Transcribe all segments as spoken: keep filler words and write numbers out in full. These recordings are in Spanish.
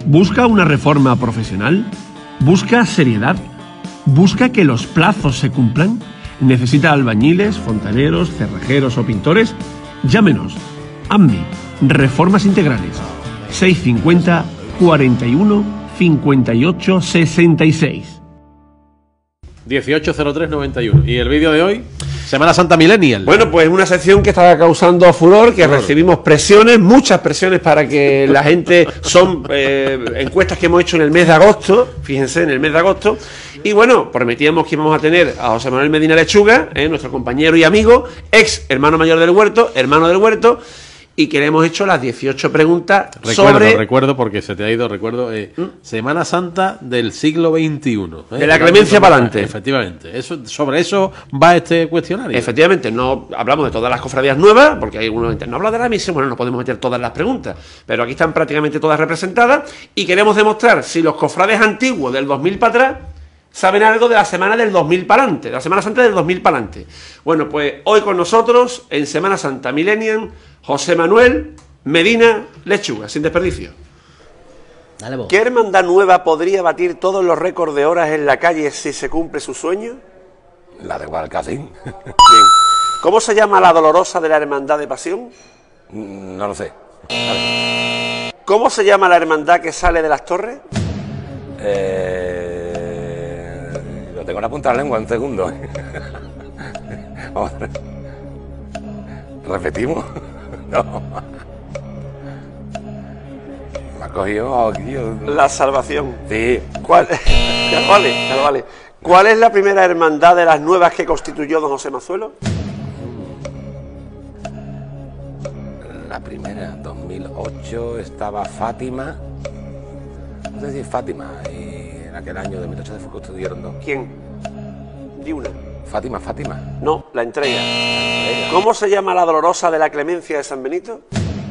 ¿Busca una reforma profesional? ¿Busca seriedad? ¿Busca que los plazos se cumplan? ¿Necesita albañiles, fontaneros, cerrajeros o pintores? Llámenos. A M I, Reformas Integrales. seiscientos cincuenta, cuarenta y uno, cincuenta y ocho, sesenta y seis. dieciocho cero tres noventa y uno. ¿Y el vídeo de hoy? Semana Santa Millennial. Bueno, pues una sección que estaba causando furor, que furor. recibimos presiones, muchas presiones para que la gente, son eh, encuestas que hemos hecho en el mes de agosto, fíjense, en el mes de agosto, y bueno, prometíamos que íbamos a tener a José Manuel Medina Lechuga, eh, nuestro compañero y amigo, ex hermano mayor del Huerto, hermano del Huerto, y que le hemos hecho las dieciocho preguntas recuerdo, sobre... Recuerdo, porque se te ha ido, recuerdo, eh, ¿Mm? Semana Santa del siglo veintiuno. ¿eh? De la clemencia para adelante. Efectivamente. Eso, sobre eso va este cuestionario. Efectivamente, no hablamos de todas las cofradías nuevas, porque hay algunos que no habla de la misión, bueno, no podemos meter todas las preguntas, pero aquí están prácticamente todas representadas, y queremos demostrar si los cofrades antiguos del dos mil para atrás saben algo de la semana del dos mil para adelante, de la Semana Santa del dos mil para adelante. Bueno, pues hoy con nosotros, en Semana Santa Millennium, José Manuel Medina Lechuga, sin desperdicio. Dale vos. ¿Qué hermandad nueva podría batir todos los récords de horas en la calle si se cumple su sueño? La de Guadalcacín. Bien. ¿Cómo se llama la dolorosa de la hermandad de pasión? No lo sé. Vale. ¿Cómo se llama la hermandad que sale de las torres? Eh... Lo tengo en la punta de la lengua, un segundo. Vamos a ver. ¿Repetimos? No. Me ha cogido aquí. La Salvación. Sí. ¿Cuál? Ya vale, ya vale. ¿Cuál es la primera hermandad de las nuevas que constituyó don José Mazuelo? La primera, dos mil ocho, estaba Fátima. No sé si Fátima. Y en aquel año de mil ochocientos se constituyeron dos. ¿Quién? Di una. Fátima, Fátima. No, la entrega. ¿Cómo se llama la dolorosa de la clemencia de San Benito?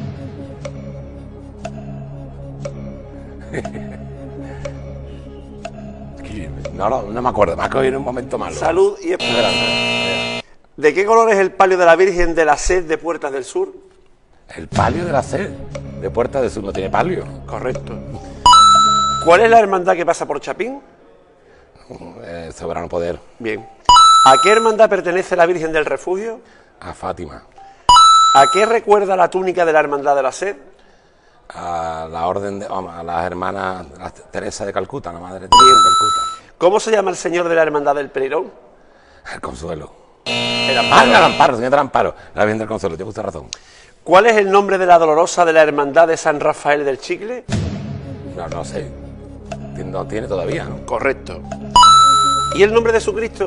No, no, no me acuerdo, me ha cogido en un momento malo. Salud y esperanza. ¿De qué color es el palio de la Virgen de la Sed de Puertas del Sur? El palio de la Sed de Puertas del Sur no tiene palio. Correcto. ¿Cuál es la hermandad que pasa por Chapín? Eh, soberano poder. Bien. ¿A qué hermandad pertenece la Virgen del Refugio? A Fátima. ¿A qué recuerda la túnica de la Hermandad de la Sed? A la orden de, vamos, a las hermanas la Teresa de Calcuta, la madre Teresa de Calcuta. ¿Cómo se llama el señor de la Hermandad del Pereirón? El Consuelo. El Amparo. Ah, el Amparo, señor del Amparo. La Virgen del Consuelo, tiene justa razón. ¿Cuál es el nombre de la dolorosa de la Hermandad de San Rafael del Chicle? No, no sé. No tiene todavía, ¿no? Correcto. ¿Y el nombre de su Cristo?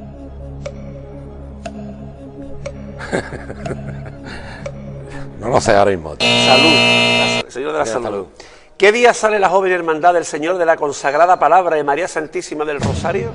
No lo sé ahora mismo. Salud. El Señor de la Salud. salud. ¿Qué día sale la joven hermandad del Señor de la Consagrada Palabra de María Santísima del Rosario?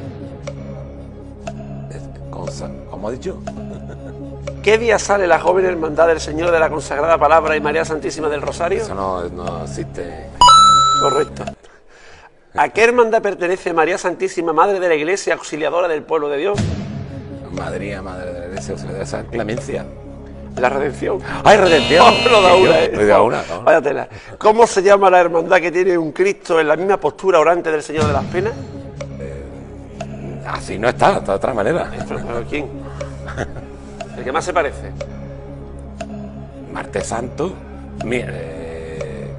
¿Cómo ha dicho? ¿Qué día sale la joven hermandad del Señor de la Consagrada Palabra y María Santísima del Rosario? Eso no, no existe. Correcto. ¿A qué hermandad pertenece María Santísima, Madre de la Iglesia, auxiliadora del pueblo de Dios? Madre, Madre de la Iglesia, auxiliadora de esa clemencia. La Redención. ¡Ay, Redención! Oh, lo da una, eh. da una, da una. Vaya tela. ¿Cómo se llama la hermandad que tiene un Cristo en la misma postura orante del Señor de las Penas? Eh, así no está, está de otra manera. ¿Quién? ¿El que más se parece? Martes Santo. Mira, eh...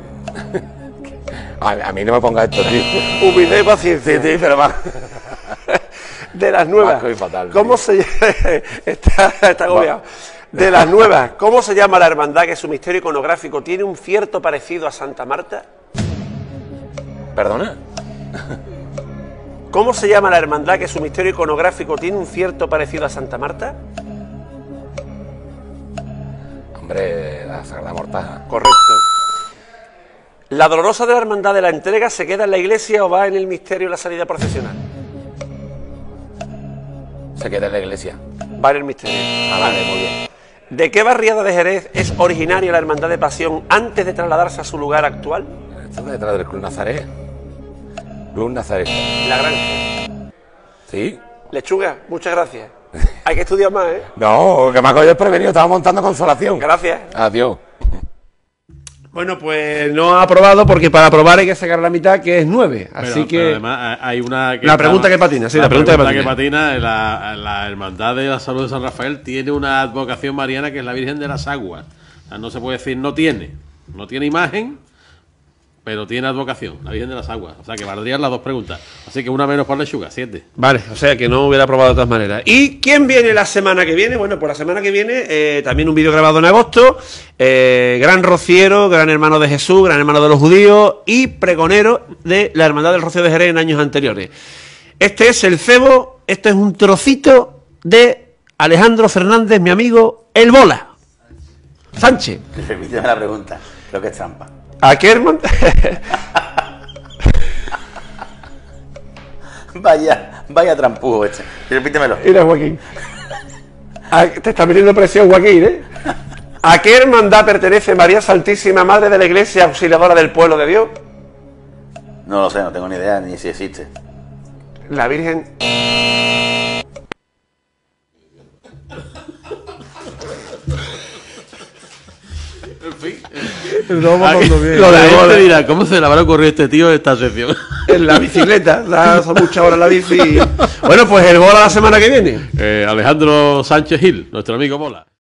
a, a mí no me ponga esto, tío. Humildad y paciencia. Sí, sí, pero va. De las nuevas. Fatal, ¿Cómo se está, está agobiado? De las nuevas, ¿cómo se llama la hermandad que su misterio iconográfico tiene un cierto parecido a Santa Marta? ¿Perdona? ¿Cómo se llama la hermandad que su misterio iconográfico tiene un cierto parecido a Santa Marta? Hombre, la Sagrada Mortaja. Correcto. ¿La dolorosa de la hermandad de la entrega se queda en la iglesia o va en el misterio en la salida procesional? Se queda en la iglesia. Va en el misterio. Ah, vale, muy bien. ¿De qué barriada de Jerez es originaria la hermandad de Pasión antes de trasladarse a su lugar actual? Esto es detrás del Club Nazaret. Club Nazaret. La Granja. ¿Sí? Lechuga, muchas gracias. Hay que estudiar más, ¿eh? No, que me ha cogido el prevenido, estaba montando Consolación. Gracias. Adiós. Bueno, pues no ha aprobado porque para aprobar hay que sacar la mitad, que es nueve. Así Pero, que... pero además hay una... Que La pregunta que patina, sí, la pregunta que patina. que patina, la, la Hermandad de la Salud de San Rafael tiene una advocación mariana que es la Virgen de las Aguas. O sea, no se puede decir no tiene. No tiene imagen, pero tiene advocación, la Virgen de las Aguas. O sea, que valdrían las dos preguntas. Así que una menos para Lechuga, siete. Vale, o sea que no hubiera aprobado de todas maneras. ¿Y quién viene la semana que viene? Bueno, pues la semana que viene eh, también un vídeo grabado en agosto. Eh, gran rociero, gran hermano de Jesús, gran hermano de los judíos y pregonero de la Hermandad del Rocío de Jerez en años anteriores. Este es el cebo, esto es un trocito de Alejandro Fernández, mi amigo, el Bola. Sánchez. Repíteme la pregunta, creo que es trampa. ¿A qué hermano? Vaya, vaya trampujo este. Repítemelo. Mira, Joaquín. A- te está metiendo presión, Joaquín, ¿eh? ¿A qué hermandad pertenece María Santísima, Madre de la Iglesia, auxiliadora del pueblo de Dios? No lo sé, no tengo ni idea ni si existe. La Virgen... En fin. No, Aquí, cuando viene. lo de La la bola. gente dirá, ¿cómo se le habrá ocurrido a este tío esta sección? En la bicicleta, da son muchas horas la bici. Bueno, pues el Bola la semana que viene. Eh, Alejandro Sánchez Gil, nuestro amigo Bola.